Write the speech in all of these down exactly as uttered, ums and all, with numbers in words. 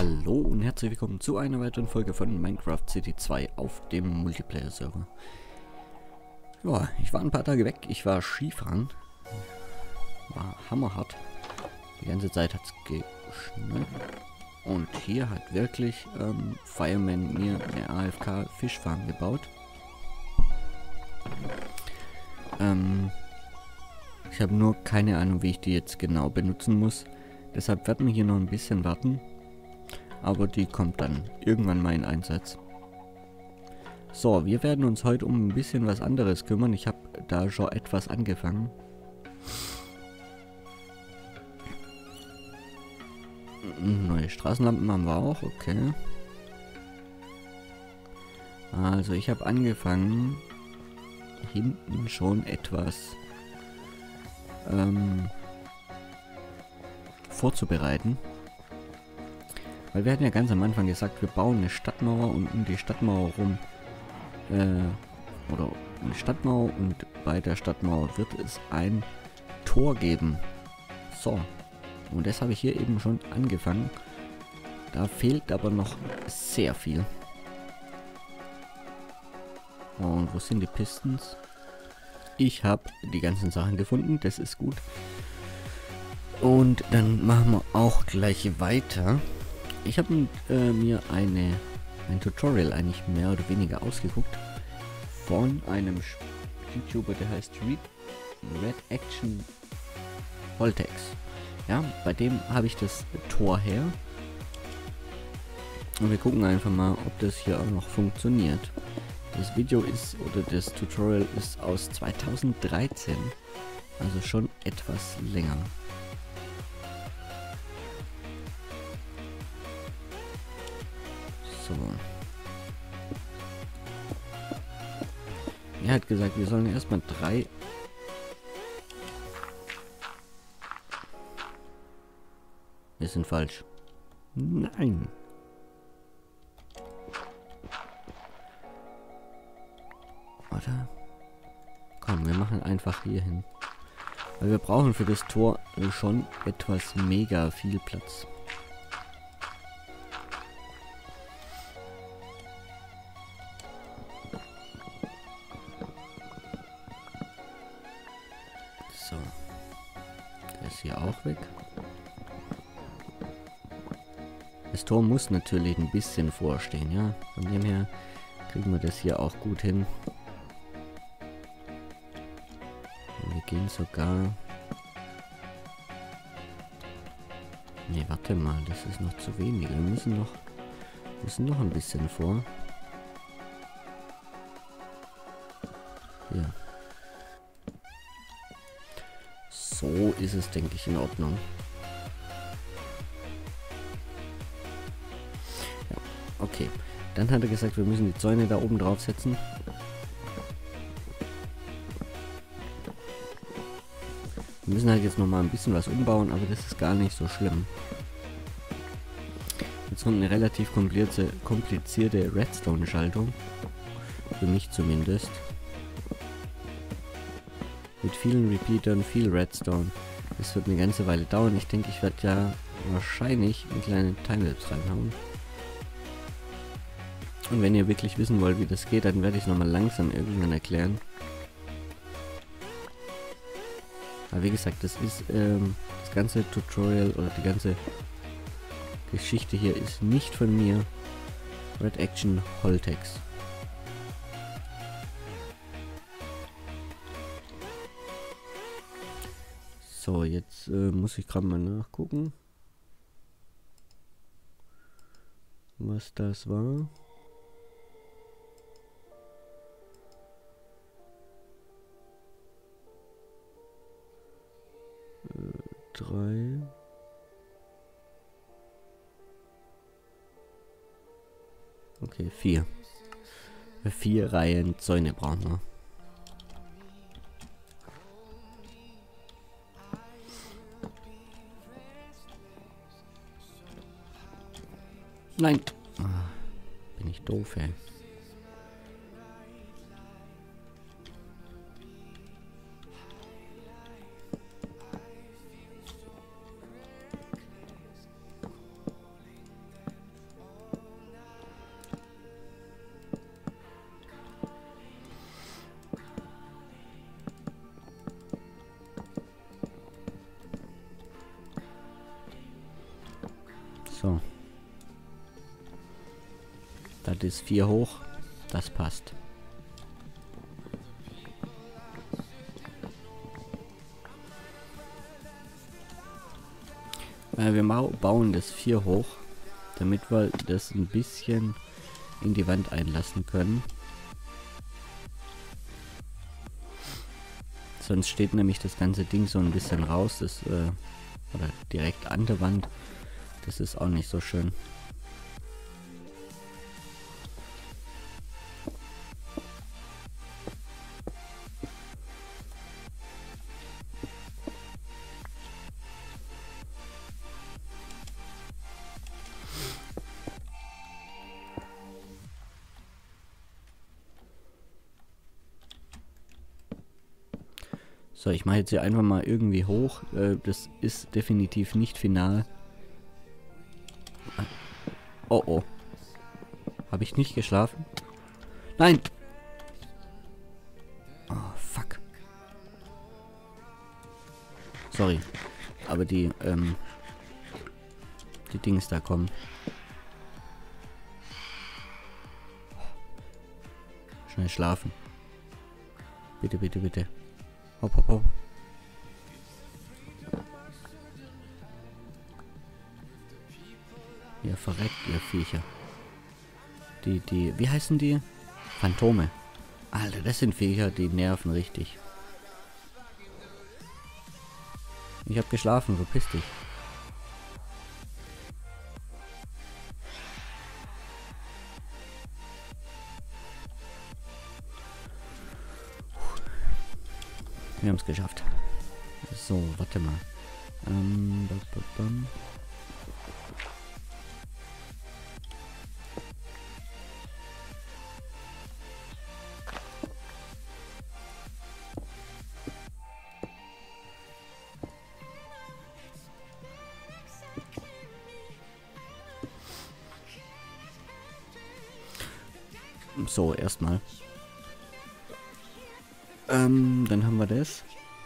Hallo und herzlich willkommen zu einer weiteren Folge von Minecraft City zwei auf dem Multiplayer-Server. Ja, ich war ein paar Tage weg, ich war Skifahren. War hammerhart. Die ganze Zeit hat es geschneit. Und hier hat wirklich ähm, Fireman mir eine A F K-Fischfarm gebaut. Ähm, ich habe nur keine Ahnung, wie ich die jetzt genau benutzen muss. Deshalb werden wir hier noch ein bisschen warten. Aber die kommt dann irgendwann mal in Einsatz. So, wir werden uns heute um ein bisschen was anderes kümmern. Ich habe da schon etwas angefangen. Neue Straßenlampen haben wir auch, okay. Also ich habe angefangen, hinten schon etwas ähm, vorzubereiten. Weil wir hatten ja ganz am Anfang gesagt, wir bauen eine Stadtmauer und um die Stadtmauer rum, äh, oder eine Stadtmauer und bei der Stadtmauer wird es ein Tor geben. So, und das habe ich hier eben schon angefangen. Da fehlt aber noch sehr viel. Und wo sind die Pistons? Ich habe die ganzen Sachen gefunden, das ist gut. Und dann machen wir auch gleich weiter. Ich habe äh, mir eine, ein Tutorial eigentlich mehr oder weniger ausgeguckt von einem YouTuber, der heißt Red, Red Action Holtex. Ja, bei dem habe ich das Tor her. Und wir gucken einfach mal, ob das hier auch noch funktioniert. Das Video ist, oder das Tutorial ist aus zweitausenddreizehn, also schon etwas länger. So. Er hat gesagt, wir sollen erstmal drei... Wir sind falsch. Nein. Oder? Komm, wir machen einfach hier hin. Weil wir brauchen für das Tor schon etwas mega viel Platz. So. Der ist hier auch weg. Das Tor muss natürlich ein bisschen vorstehen, ja. Von dem her kriegen wir das hier auch gut hin. Und wir gehen sogar... Ne, warte mal, das ist noch zu wenig. Wir müssen noch, müssen noch ein bisschen vor. Ja. So ist es, denke ich, in Ordnung. Ja, okay. Dann hat er gesagt, wir müssen die Zäune da oben drauf setzen. Wir müssen halt jetzt noch mal ein bisschen was umbauen, aber das ist gar nicht so schlimm. Jetzt kommt eine relativ komplizierte, komplizierte Redstone-Schaltung. Für mich zumindest. Mit vielen Repeatern, viel Redstone. Das wird eine ganze Weile dauern. Ich denke, ich werde ja wahrscheinlich eine kleine Timelapse reinhauen. Und wenn ihr wirklich wissen wollt, wie das geht, dann werde ich es nochmal langsam irgendwann erklären. Aber wie gesagt, das ist ähm, das ganze Tutorial oder die ganze Geschichte hier ist nicht von mir. Red Action Holtex. So, jetzt äh, muss ich gerade mal nachgucken, was das war. Äh, drei. Okay, vier. Vier Reihen Zäune brauchen wir. Nein. Ah, bin ich doof, ey. So. Das ist vier hoch. Das passt. Äh, wir bauen das vier hoch, damit wir das ein bisschen in die Wand einlassen können. Sonst steht nämlich das ganze Ding so ein bisschen raus, das, äh, oder direkt an der Wand. Das ist auch nicht so schön. So, ich mache jetzt hier einfach mal irgendwie hoch. Äh, das ist definitiv nicht final. Oh oh. Habe ich nicht geschlafen? Nein! Oh, fuck. Sorry. Aber die, ähm... die Dings da kommen. Schnell schlafen. Bitte, bitte, bitte. Hopp, hopp, hopp. Ihr verreckt, ihr Viecher. Die, die, wie heißen die? Phantome. Alter, das sind Viecher, die nerven richtig. Ich hab geschlafen, verpiss dich. Wir haben es geschafft. So, warte mal. Ähm, bam, bam, bam. So, erstmal. Ähm, dann haben wir das.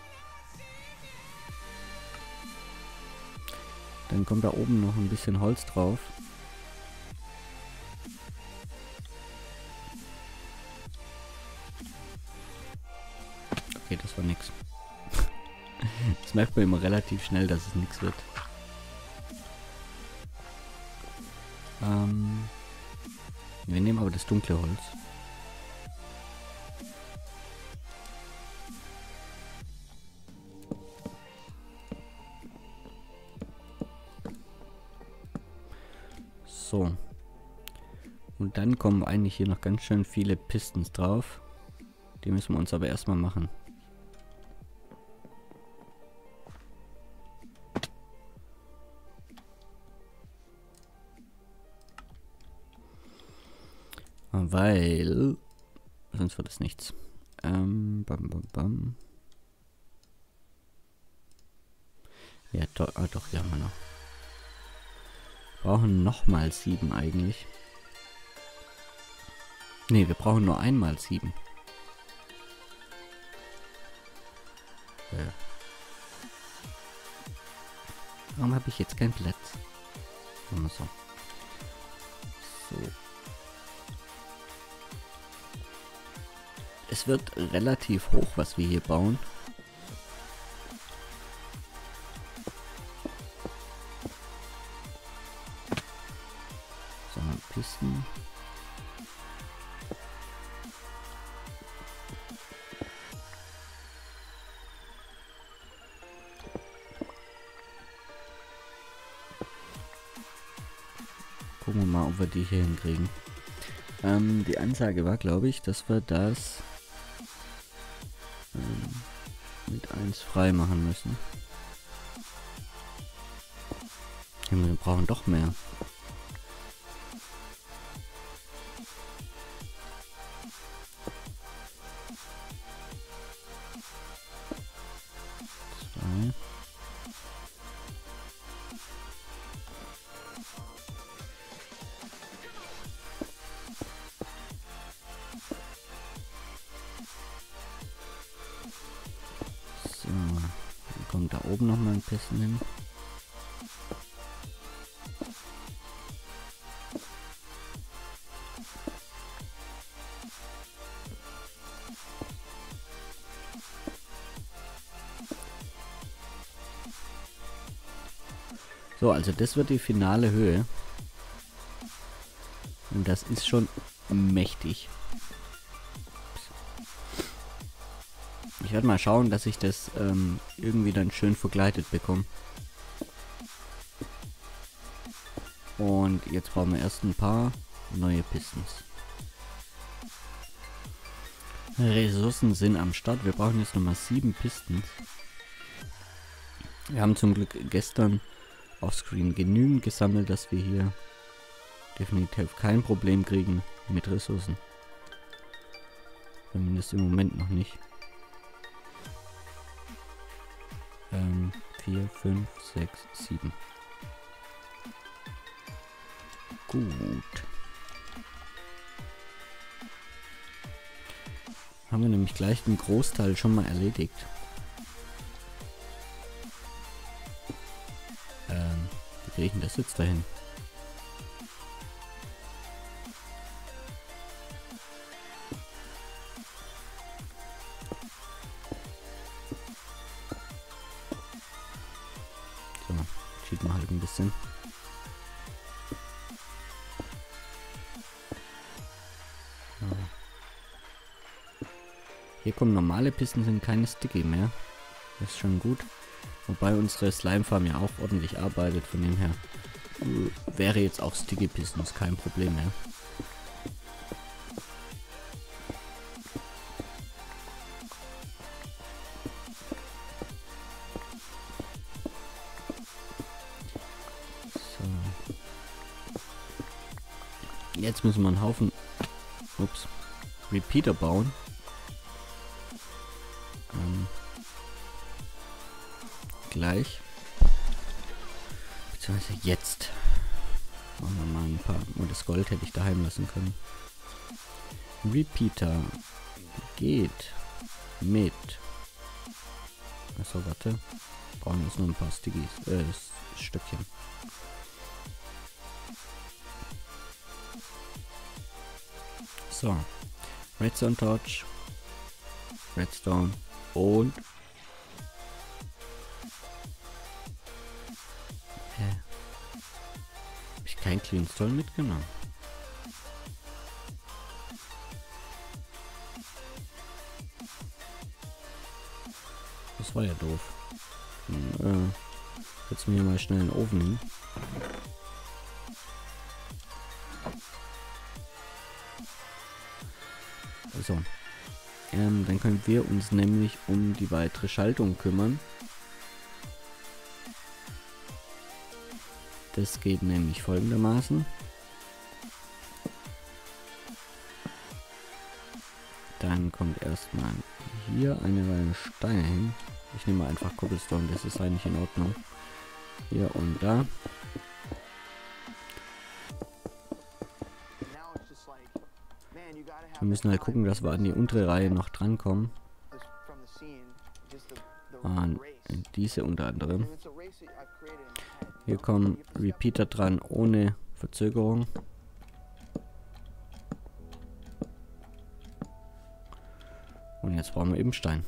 Dann kommt da oben noch ein bisschen Holz drauf. Okay, das war nix. Das merkt man immer relativ schnell, dass es nichts wird. Ähm, wir nehmen aber das dunkle Holz. So. Und dann kommen eigentlich hier noch ganz schön viele Pistons drauf. Die müssen wir uns aber erstmal machen. Weil... Sonst wird es nichts. Ähm, bam, bam, bam. Ja, do, ah, doch, hier haben wir noch. Brauchen nochmal sieben eigentlich. Ne, wir brauchen nur einmal sieben. Äh. Warum habe ich jetzt keinen Platz? Machen wir so. So. Es wird relativ hoch, was wir hier bauen. So, Pisten. Gucken wir mal, ob wir die hier hinkriegen. Ähm, die Ansage war, glaube ich, dass wir das ähm, mit eins frei machen müssen. Ja, wir brauchen doch mehr. Zwei. So, dann kommt da oben noch mal ein bisschen hin. So, also das wird die finale Höhe. Und das ist schon mächtig. Ich werde mal schauen, dass ich das ähm, irgendwie dann schön vergleitet bekomme. Und jetzt brauchen wir erst ein paar neue Pistons. Ressourcen sind am Start. Wir brauchen jetzt nochmal sieben Pistons. Wir haben zum Glück gestern offscreen genügend gesammelt, dass wir hier definitiv kein Problem kriegen mit Ressourcen. Zumindest im Moment noch nicht. Ähm, vier, fünf, sechs, sieben. Gut. Haben wir nämlich gleich den Großteil schon mal erledigt. Ähm, wie kriege ich denn das jetzt dahin? So, cheat mal halt ein bisschen. Hier kommen normale Pisten, sind keine Sticky mehr. Das ist schon gut. Wobei unsere Slime Farm ja auch ordentlich arbeitet, von dem her äh, wäre jetzt auch Sticky Pistons kein Problem mehr. So. Jetzt müssen wir einen Haufen ups, Repeater bauen. Gleich. Beziehungsweise jetzt. Machen wir mal ein paar. Nur das Gold hätte ich daheim lassen können. Repeater geht mit. Achso, warte. Brauchen jetzt nur ein paar Stickies. Äh, Stückchen. So. Redstone Torch. Redstone. Und kein Clean Stone mitgenommen. Das war ja doof. Hm, äh, jetzt mir mal schnell einen Ofen hin. So. Ähm, dann können wir uns nämlich um die weitere Schaltung kümmern. Das geht nämlich folgendermaßen. Dann kommt erstmal hier eine Reihe Steine hin. Ich nehme einfach Cobblestone, das ist eigentlich in Ordnung. Hier und da. Wir müssen halt gucken, dass wir an die untere Reihe noch drankommen. An diese unter anderem. Hier kommen Repeater dran ohne Verzögerung. Und jetzt brauchen wir eben Stein.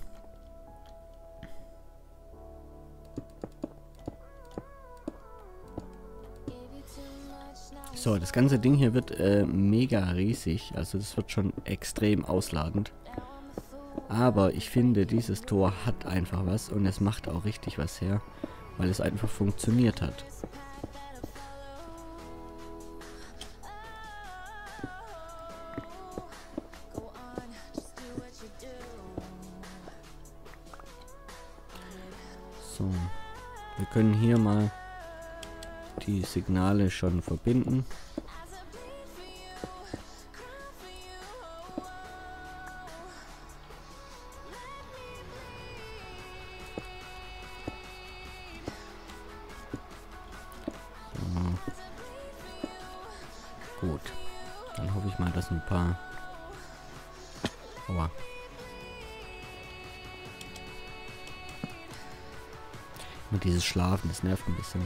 So, das ganze Ding hier wird äh, mega riesig. Also das wird schon extrem ausladend. Aber ich finde, dieses Tor hat einfach was und es macht auch richtig was her. Weil es einfach funktioniert hat. So. Wir können hier mal die Signale schon verbinden. Gut. Dann hoffe ich mal, dass ein paar... Aua. Nur dieses Schlafen, das nervt ein bisschen.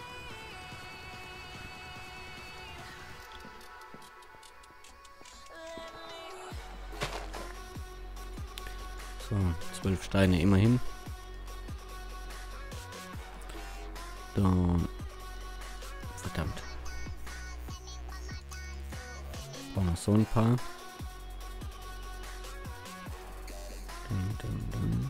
So, zwölf Steine immerhin. Dann So, noch so ein paar. Dun, dun, dun.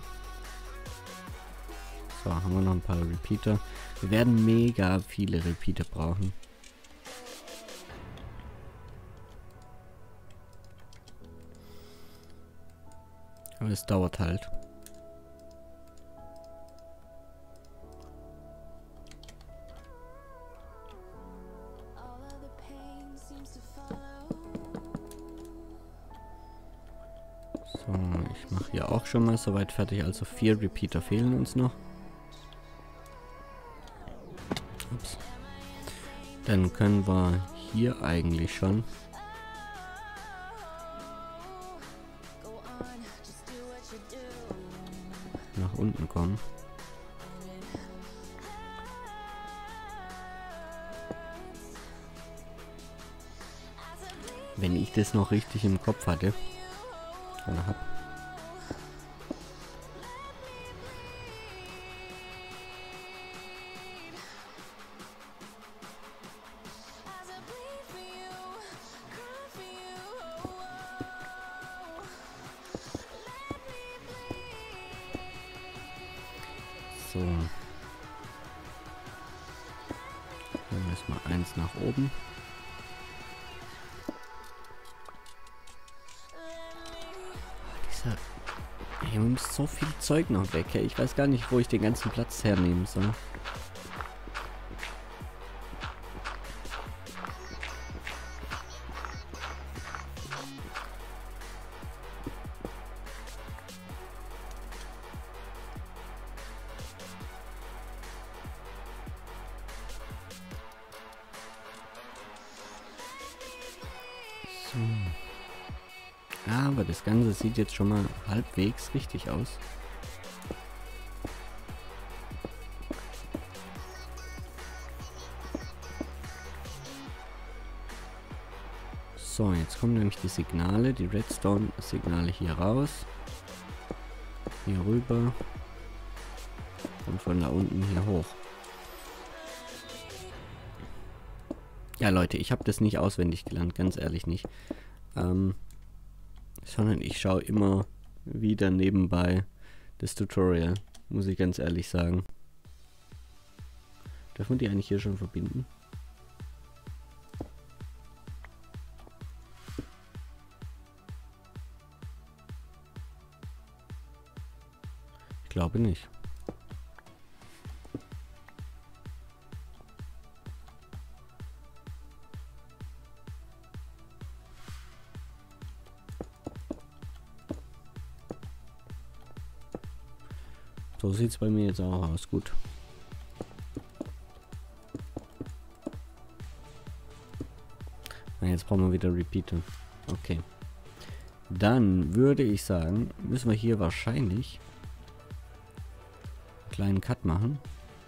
So, haben wir noch ein paar Repeater. Wir werden mega viele Repeater brauchen. Aber es dauert halt. So, ich mache hier auch schon mal soweit fertig. Also vier Repeater fehlen uns noch. Ups. Dann können wir hier eigentlich schon nach unten kommen. Wenn ich das noch richtig im Kopf hatte. Oder hab. So. Dann erstmal eins nach oben. Dieser. Ey, man muss so viel Zeug noch weg. Ey. Ich weiß gar nicht, wo ich den ganzen Platz hernehmen soll. So. Aber das Ganze sieht jetzt schon mal halbwegs richtig aus. So, jetzt kommen nämlich die Signale, die Redstone-Signale hier raus. Hier rüber. Und von da unten hier hoch. Ja, Leute, ich habe das nicht auswendig gelernt, ganz ehrlich nicht. Ähm, sondern ich schaue immer wieder nebenbei das Tutorial, muss ich ganz ehrlich sagen. Darf man die eigentlich hier schon verbinden? Ich glaube nicht. So sieht es bei mir jetzt auch aus. Gut. Na, jetzt brauchen wir wieder Repeater. Okay. Dann würde ich sagen, müssen wir hier wahrscheinlich einen kleinen Cut machen.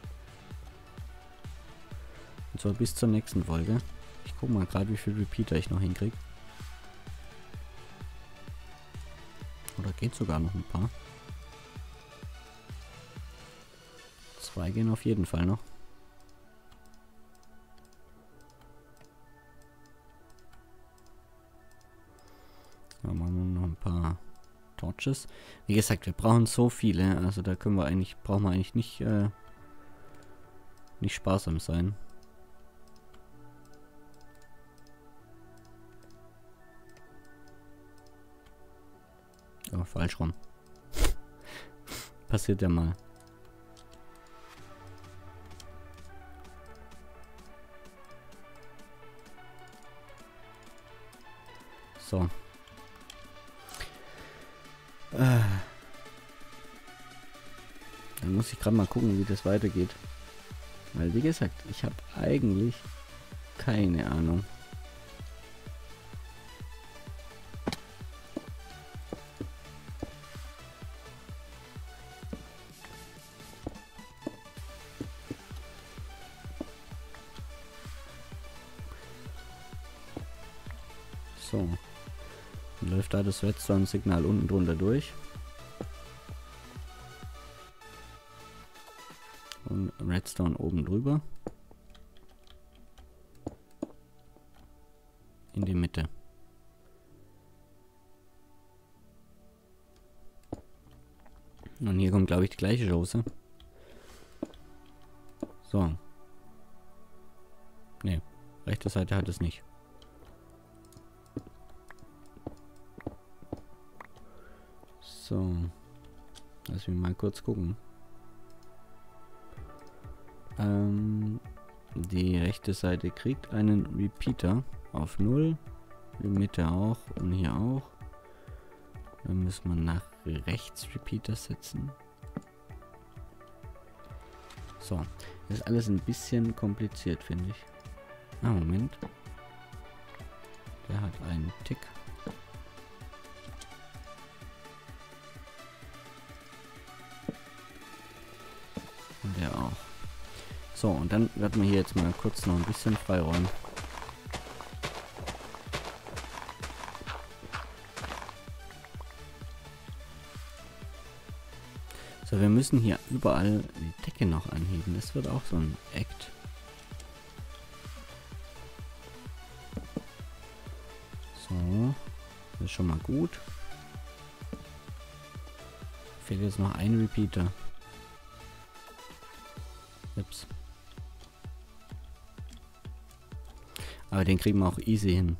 Und zwar bis zur nächsten Folge. Ich gucke mal gerade, wie viel Repeater ich noch hinkriege. Oder geht sogar noch ein paar. Zwei gehen auf jeden Fall noch. Da machen wir noch ein paar Torches. Wie gesagt, wir brauchen so viele, also da können wir eigentlich, brauchen wir eigentlich nicht, äh, nicht sparsam sein. Oh, falsch rum. Passiert ja mal. So. Äh. Dann muss ich gerade mal gucken, wie das weitergeht. Weil, wie gesagt, ich habe eigentlich keine Ahnung. So. Dann läuft da das Redstone-Signal unten drunter durch. Und Redstone oben drüber. In die Mitte. Und hier kommt, glaube ich, die gleiche Chance. So. Ne, rechte Seite hat es nicht. So. Lass mich mal kurz gucken. Ähm, die rechte Seite kriegt einen Repeater auf null. Die Mitte auch und hier auch. Dann müssen wir nach rechts Repeater setzen. So. Das ist alles ein bisschen kompliziert, finde ich. Ah, Moment. Der hat einen Tick. Und der auch. So, und dann werden wir hier jetzt mal kurz noch ein bisschen freiräumen. So, wir müssen hier überall die Decke noch anheben. Das wird auch so ein Act. So, das ist schon mal gut. Fehlt jetzt noch ein Repeater. Ups. Aber den kriegen wir auch easy hin.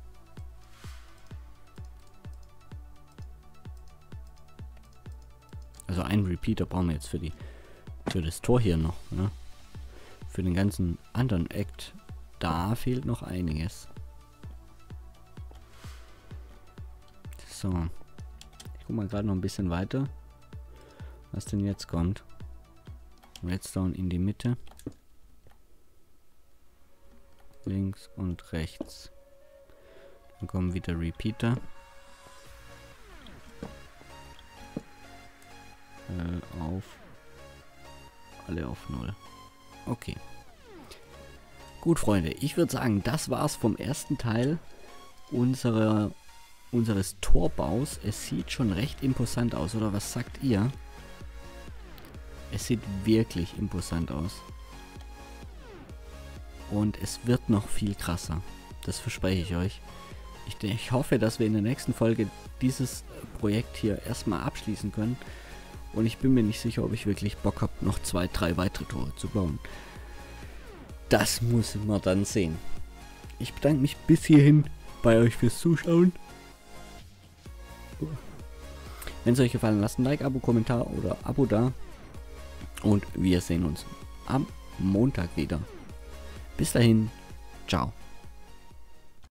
Also einen Repeater brauchen wir jetzt für die für das Tor hier noch. Ne? Für den ganzen anderen Act, da fehlt noch einiges. So. Ich guck mal gerade noch ein bisschen weiter, was denn jetzt kommt. Redstone in die Mitte. Links und rechts. Dann kommen wieder Repeater. Äh, auf. Alle auf null. Okay. Gut, Freunde. Ich würde sagen, das war's vom ersten Teil unserer, unseres Torbaus. Es sieht schon recht imposant aus, oder was sagt ihr? Es sieht wirklich imposant aus. Und es wird noch viel krasser. Das verspreche ich euch. Ich, ich hoffe, dass wir in der nächsten Folge dieses Projekt hier erstmal abschließen können. Und ich bin mir nicht sicher, ob ich wirklich Bock habe, noch zwei, drei weitere Tore zu bauen. Das muss man dann sehen. Ich bedanke mich bis hierhin bei euch fürs Zuschauen. Wenn es euch gefallen, lasst ein Like, Abo, Kommentar oder Abo da. Und wir sehen uns am Montag wieder. Bis dahin, ciao.